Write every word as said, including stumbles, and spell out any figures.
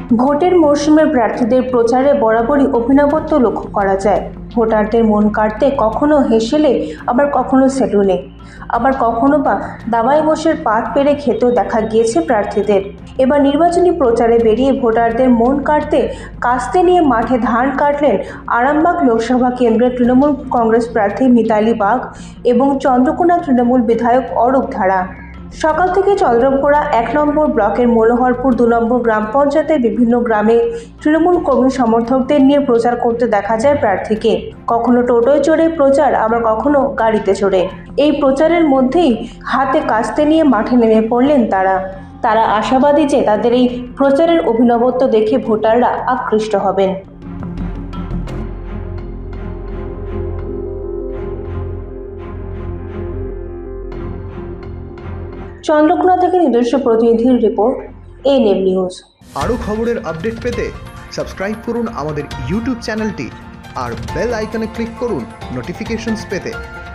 ভোটের মরশুমে প্রার্থীদের প্রচারে বরাবরই অভিনবত্ব লক্ষ্য করা যায়। ভোটারদের মন কাড়তে কখনো হেসেলে, আবার কখনো সেলুনে, আবার কখনো বা দাবায় বসের পাত পেরে খেতেও দেখা গিয়েছে প্রার্থীদের। এবার নির্বাচনী প্রচারে বেরিয়ে ভোটারদের মন কাড়তে কাস্তে নিয়ে মাঠে ধান কাটলেন আরামবাগ লোকসভা কেন্দ্রের তৃণমূল কংগ্রেস প্রার্থী মিতালি বাগ এবং চন্দ্রকোনা তৃণমূল বিধায়ক অরূপ ধারা। সকাল থেকে চন্দ্রকোনা এক নম্বর ব্লকের মনোহরপুর দু নম্বর গ্রাম পঞ্চায়েতের বিভিন্ন গ্রামে তৃণমূল কর্মী সমর্থকদের নিয়ে প্রচার করতে দেখা যায় প্রার্থীকে। কখনো টোটোয় চড়ে প্রচার, আবার কখনো গাড়িতে চড়ে। এই প্রচারের মধ্যেই হাতে কাস্তে নিয়ে মাঠে নেমে পড়লেন তারা। তারা আশাবাদী যে তাদের এই প্রচারের অভিনবত্ব দেখে ভোটাররা আকৃষ্ট হবেন। চন্দ্রকোনা থেকে নিজস্ব প্রতিনিধির রিপোর্ট, এএনএম নিউজ। আরও খবরের আপডেট পেতে সাবস্ক্রাইব করুন আমাদের ইউটিউব চ্যানেলটি আর বেল আইকনে ক্লিক করুন নোটিফিকেশনস পেতে।